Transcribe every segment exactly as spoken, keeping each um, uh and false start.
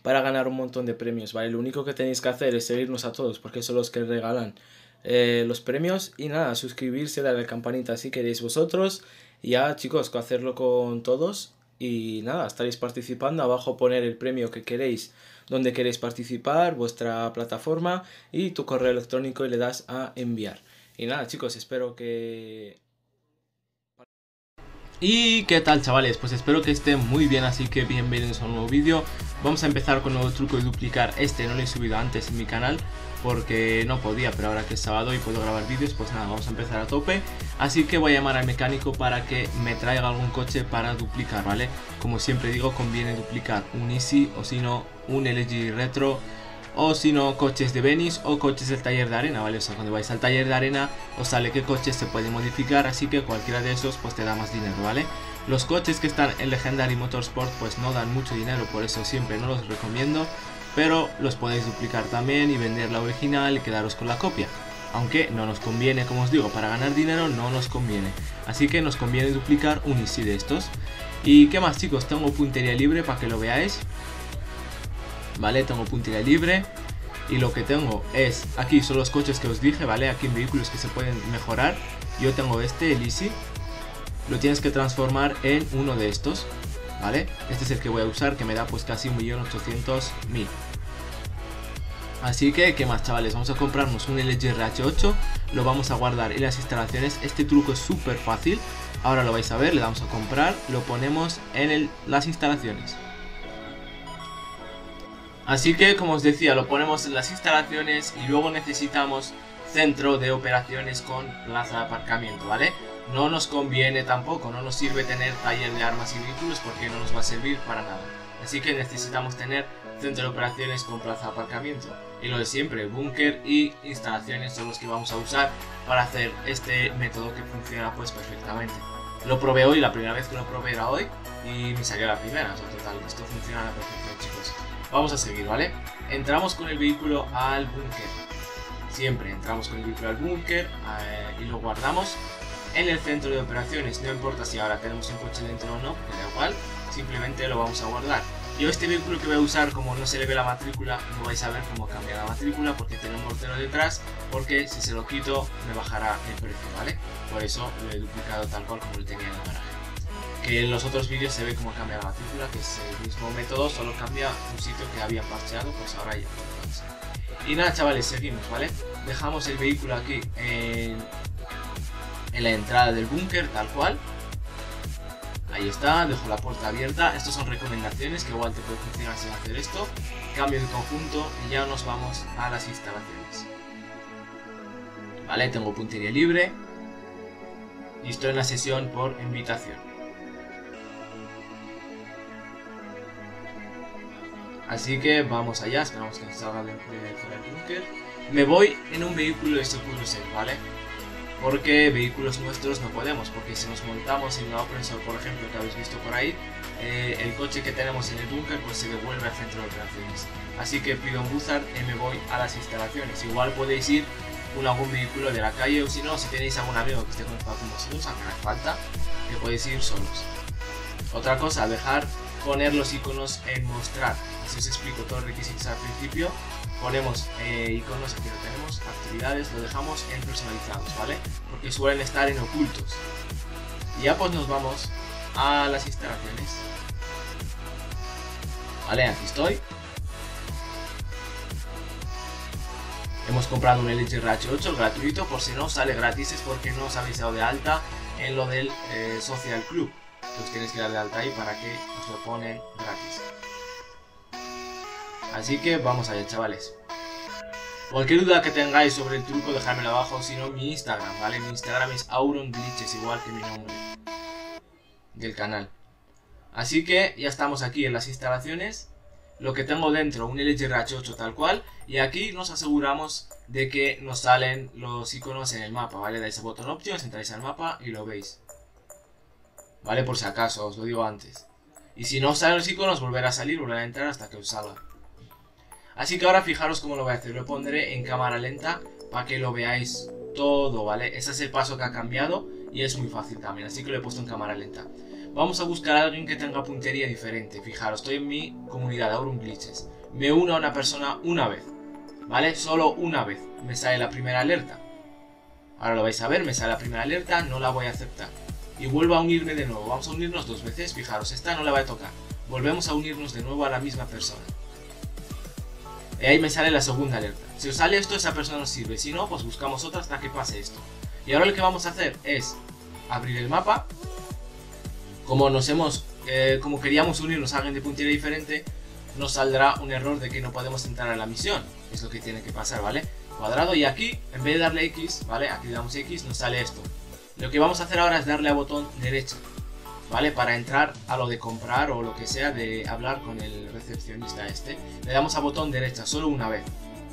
para ganar un montón de premios, ¿vale? Lo único que tenéis que hacer es seguirnos a todos, porque son los que regalan eh, los premios. Y nada, suscribirse, darle a la campanita si queréis vosotros. Y ya, chicos, hacerlo con todos. Y nada, estaréis participando. Abajo poner el premio que queréis, donde queréis participar, vuestra plataforma y tu correo electrónico, y le das a enviar. Y nada, chicos, espero que... ¿Y qué tal, chavales? Pues espero que estén muy bien, así que bienvenidos a un nuevo vídeo. Vamos a empezar con un nuevo truco de duplicar. Este no lo he subido antes en mi canal porque no podía, pero ahora que es sábado y puedo grabar vídeos, pues nada, vamos a empezar a tope. Así que voy a llamar al mecánico para que me traiga algún coche para duplicar, ¿vale? Como siempre digo, conviene duplicar un Easy o si no un L G Retro, o si no coches de Venice o coches del taller de arena, ¿vale? O sea, cuando vais al taller de arena os sale qué coches se pueden modificar, así que cualquiera de esos pues te da más dinero, ¿vale? Los coches que están en Legendary Motorsport pues no dan mucho dinero, por eso siempre no los recomiendo, pero los podéis duplicar también y vender la original y quedaros con la copia. Aunque no nos conviene, como os digo, para ganar dinero no nos conviene. Así que nos conviene duplicar un Easy de estos. ¿Y qué más, chicos? Tengo puntería libre para que lo veáis. Vale, tengo puntería libre. Y lo que tengo es, aquí son los coches que os dije, ¿vale? Aquí en vehículos que se pueden mejorar. Yo tengo este, el Easy. Lo tienes que transformar en uno de estos, ¿vale? Este es el que voy a usar, que me da pues casi un millón ochocientos mil. Así que, ¿qué más, chavales? Vamos a comprarnos un L G R H ocho. Lo vamos a guardar en las instalaciones. Este truco es súper fácil. Ahora lo vais a ver, le damos a comprar. Lo ponemos en el, las instalaciones. Así que, como os decía, lo ponemos en las instalaciones y luego necesitamos centro de operaciones con plaza de aparcamiento, ¿vale? No nos conviene tampoco, no nos sirve tener taller de armas y vehículos porque no nos va a servir para nada. Así que necesitamos tener centro de operaciones con plaza de aparcamiento. Y lo de siempre, búnker y instalaciones son los que vamos a usar para hacer este método que funciona pues perfectamente. Lo probé hoy, la primera vez que lo probé era hoy y me salió la primera, o sea, total, esto funciona a la perfección, chicos. Vamos a seguir, ¿vale? Entramos con el vehículo al búnker. Siempre entramos con el vehículo al búnker eh, y lo guardamos en el centro de operaciones. No importa si ahora tenemos un coche dentro o no, que da igual, simplemente lo vamos a guardar. Yo este vehículo que voy a usar, como no se le ve la matrícula, no vais a ver cómo cambia la matrícula porque tiene un mortero detrás, porque si se lo quito me bajará el precio, ¿vale? Por eso lo he duplicado tal cual como lo tenía en el garaje. Que en los otros vídeos se ve cómo cambia la matrícula, que es el mismo método, solo cambia un sitio que había parcheado, pues ahora ya. Y nada, chavales, seguimos, ¿vale? Dejamos el vehículo aquí en, en la entrada del búnker, tal cual. Ahí está, dejo la puerta abierta. Estas son recomendaciones que igual te puede funcionar sin hacer esto. Cambio de conjunto y ya nos vamos a las instalaciones. Vale, tengo puntería libre y estoy en la sesión por invitación. Así que vamos allá, esperamos que salga de fuera del búnker. Me voy en un vehículo de seguro ser, ¿vale? Porque vehículos nuestros no podemos, porque si nos montamos en una Oprensor, por ejemplo, que habéis visto por ahí, eh, el coche que tenemos en el búnker pues se devuelve al centro de operaciones. Así que pido un Buzzard y me voy a las instalaciones. Igual podéis ir con algún vehículo de la calle, o si no, si tenéis algún amigo que esté conectado con vosotros, aunque no hace falta, que podéis ir solos. Otra cosa, dejar poner los iconos en mostrar. Así os explico todos los requisitos al principio. Ponemos eh, iconos, aquí lo tenemos, actividades, lo dejamos en personalizados, ¿vale? Porque suelen estar en ocultos. Y ya pues nos vamos a las instalaciones. Vale, aquí estoy. Hemos comprado un L G R H ocho gratuito, por si no sale gratis es porque no os habéis dado de alta en lo del eh, Social Club. Os tenéis que dar de alta ahí para que os lo ponen gratis. Así que vamos allá, chavales. Cualquier duda que tengáis sobre el truco, dejármelo abajo, si no mi Instagram, ¿vale? Mi Instagram es AuronGlitches, igual que mi nombre del canal. Así que ya estamos aquí en las instalaciones. Lo que tengo dentro, un L G R H ocho tal cual. Y aquí nos aseguramos de que nos salen los iconos en el mapa, ¿vale? Dais a botón Options, entráis al mapa y lo veis. ¿Vale? Por si acaso, os lo digo antes. Y si no os salen los iconos, volver a salir, volver a entrar hasta que os salga. Así que ahora fijaros cómo lo voy a hacer. Lo pondré en cámara lenta para que lo veáis todo, ¿vale? Ese es el paso que ha cambiado y es muy fácil también. Así que lo he puesto en cámara lenta. Vamos a buscar a alguien que tenga puntería diferente. Fijaros, estoy en mi comunidad, AuronGlitches. me uno a una persona una vez, ¿vale? Solo una vez me sale la primera alerta. Ahora lo vais a ver, me sale la primera alerta, no la voy a aceptar. Y vuelvo a unirme de nuevo, vamos a unirnos dos veces, fijaros, esta no la voy a tocar. Volvemos a unirnos de nuevo a la misma persona. Y ahí me sale la segunda alerta. Si os sale esto, esa persona nos sirve, si no, pues buscamos otra hasta que pase esto. Y ahora lo que vamos a hacer es abrir el mapa. Como nos hemos, eh, como queríamos unirnos a alguien de puntilla diferente, nos saldrá un error de que no podemos entrar a la misión. Es lo que tiene que pasar, ¿vale? Cuadrado, y aquí, en vez de darle X, ¿vale? Aquí le damos X, nos sale esto. Lo que vamos a hacer ahora es darle a botón derecha, ¿vale? Para entrar a lo de comprar o lo que sea, de hablar con el recepcionista este. Le damos a botón derecha solo una vez.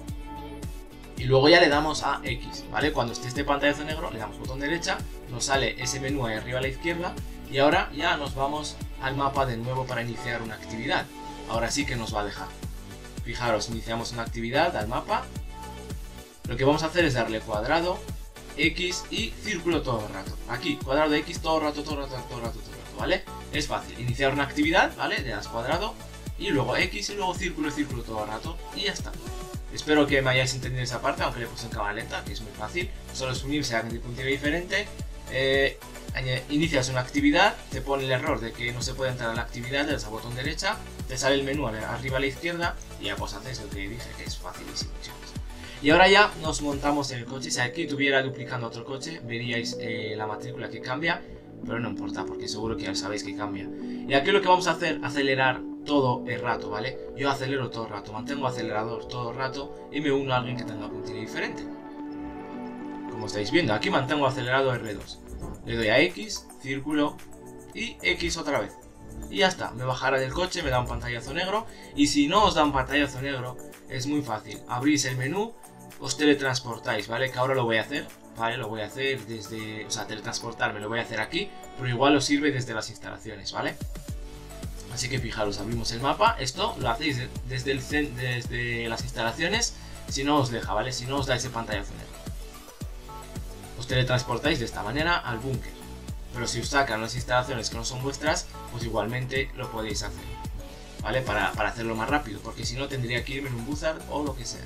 Y luego ya le damos a X, ¿vale? Cuando esté este pantallazo negro, le damos botón derecha, nos sale ese menú ahí arriba a la izquierda. Y ahora ya nos vamos al mapa de nuevo para iniciar una actividad. Ahora sí que nos va a dejar. Fijaros, iniciamos una actividad al mapa. Lo que vamos a hacer es darle cuadrado, X y círculo todo el rato. Aquí, cuadrado, X todo el rato, todo el rato, todo el rato, todo el rato, ¿vale? Es fácil. Iniciar una actividad, ¿vale? Le das cuadrado y luego X y luego círculo y círculo todo el rato y ya está. Espero que me hayáis entendido esa parte, aunque le puse en cámara lenta, que es muy fácil. Solo es unirse a alguien de puntilla diferente. Eh, inicias una actividad, te pone el error de que no se puede entrar a la actividad, le das a botón derecha, te sale el menú arriba a la izquierda y ya pues haces lo que dije, que es facilísimo, chicos. Y ahora ya nos montamos en el coche. Si aquí estuviera duplicando otro coche, veríais eh, la matrícula que cambia, pero no importa porque seguro que ya sabéis que cambia. Y aquí lo que vamos a hacer, acelerar todo el rato, ¿vale? Yo acelero todo el rato, mantengo acelerador todo el rato y me uno a alguien que tenga puntilla diferente. Como estáis viendo, aquí mantengo acelerado R dos. Le doy a X, círculo y X otra vez. Y ya está, me bajará del coche, me da un pantallazo negro. Y si no os da un pantallazo negro, es muy fácil. Abrís el menú, os teletransportáis, ¿vale? Que ahora lo voy a hacer, ¿vale? Lo voy a hacer desde... O sea, teletransportarme lo voy a hacer aquí, pero igual os sirve desde las instalaciones, ¿vale? Así que fijaros, abrimos el mapa. Esto lo hacéis desde, el, desde las instalaciones, si no os deja, ¿vale? Si no os da ese pantallazo negro. Os teletransportáis de esta manera al búnker. Pero si os sacan las instalaciones que no son vuestras, pues igualmente lo podéis hacer, ¿vale? Para, para hacerlo más rápido, porque si no tendría que irme en un Buzzard o lo que sea.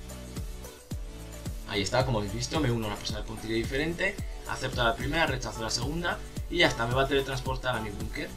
Ahí está, como habéis visto, me uno a una persona de puntilla diferente, acepto la primera, rechazo la segunda y ya está, me va a teletransportar a mi búnker.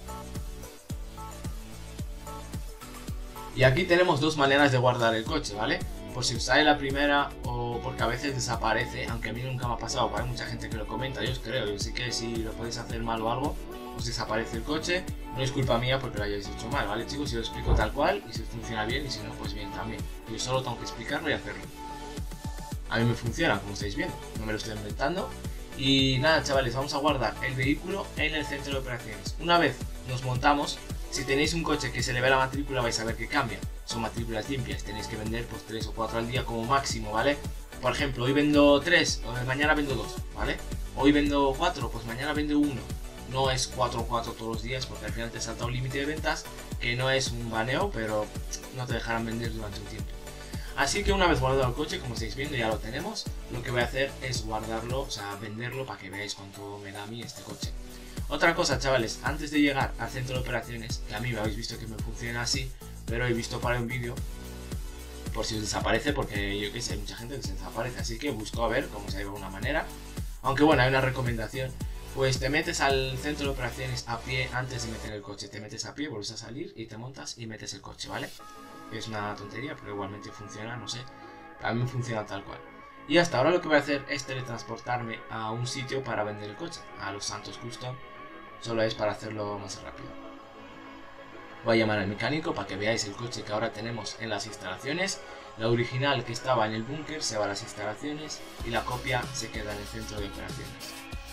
Y aquí tenemos dos maneras de guardar el coche, ¿vale? Por si os sale la primera o porque a veces desaparece, aunque a mí nunca me ha pasado, pero hay mucha gente que lo comenta, yo os creo, y sí que si lo podéis hacer mal o algo, os desaparece el coche, no es culpa mía porque lo hayáis hecho mal, ¿vale, chicos? Yo lo explico tal cual y si funciona bien y si no, pues bien también. Yo solo tengo que explicarlo y hacerlo. A mí me funciona, como estáis viendo, no me lo estoy inventando. Y nada, chavales, vamos a guardar el vehículo en el centro de operaciones. Una vez nos montamos, si tenéis un coche que se le ve la matrícula vais a ver que cambia. Son matrículas limpias, tenéis que vender pues tres o cuatro al día como máximo, ¿vale? Por ejemplo, hoy vendo tres, mañana vendo dos, ¿vale? Hoy vendo cuatro, pues mañana vendo uno. No es cuatro o cuatro todos los días porque al final te salta un límite de ventas, que no es un baneo, pero no te dejarán vender durante un tiempo. Así que una vez guardado el coche, como estáis viendo, ya lo tenemos. Lo que voy a hacer es guardarlo, o sea, venderlo para que veáis cuánto me da a mí este coche. Otra cosa, chavales, antes de llegar al centro de operaciones, que a mí me habéis visto que me funciona así, pero he visto para un vídeo, por si os desaparece, porque yo que sé, hay mucha gente que se desaparece, así que busco a ver cómo se ha ido de una manera. Aunque bueno, hay una recomendación, pues te metes al centro de operaciones a pie antes de meter el coche. Te metes a pie, vuelves a salir y te montas y metes el coche, ¿vale? Es una tontería, pero igualmente funciona, no sé. A mí funciona tal cual. Y hasta ahora lo que voy a hacer es teletransportarme a un sitio para vender el coche, a Los Santos Custom. Solo es para hacerlo más rápido. Voy a llamar al mecánico para que veáis el coche que ahora tenemos en las instalaciones. La original que estaba en el búnker se va a las instalaciones y la copia se queda en el centro de operaciones.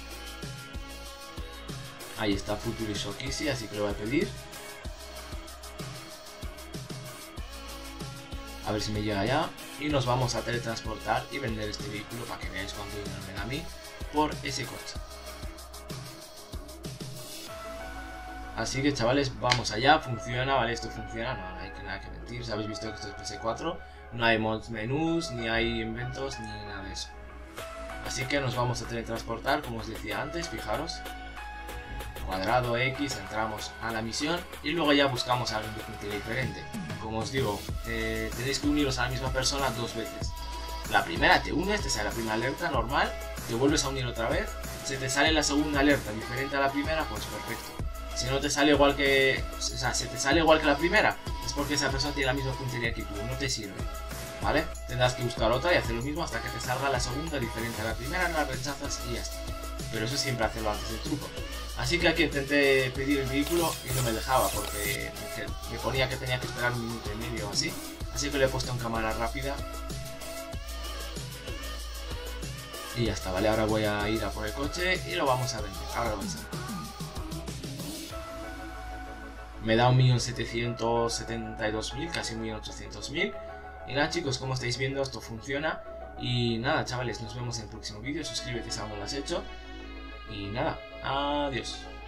Ahí está Futuri Shock Easy, así que lo voy a pedir. A ver si me llega ya. Y nos vamos a teletransportar y vender este vehículo para que veáis cuánto dinero me da a mí por ese coche. Así que chavales, vamos allá, funciona, ¿vale? Esto funciona, no hay que nada que mentir. Si habéis visto que esto es P S cuatro, no hay mods menús, ni hay inventos, ni nada de eso. Así que nos vamos a teletransportar, como os decía antes, fijaros. Cuadrado X, entramos a la misión y luego ya buscamos a alguien de puntilla diferente. como os digo, eh, tenéis que uniros a la misma persona dos veces. La primera te unes, te sale la primera alerta normal, te vuelves a unir otra vez, se te sale la segunda alerta diferente a la primera, pues perfecto. Si no te sale igual que, o sea, si te sale igual que la primera, es porque esa persona tiene la misma puntería que tú, no te sirve, ¿vale? Tendrás que buscar otra y hacer lo mismo hasta que te salga la segunda diferente a la primera, la rechazas y ya está. Pero eso siempre hacerlo antes del truco. Así que aquí intenté pedir el vehículo y no me dejaba porque me ponía que tenía que esperar un minuto y medio o así. Así que le he puesto en cámara rápida. Y ya está, ¿vale? Ahora voy a ir a por el coche y lo vamos a vender. Ahora lo vais a ver. Me da un millón setecientos setenta y dos mil, casi un millón ochocientos mil. Y nada, chicos, como estáis viendo, esto funciona. Y nada, chavales, nos vemos en el próximo vídeo. Suscríbete si aún no lo has hecho. Y nada, adiós.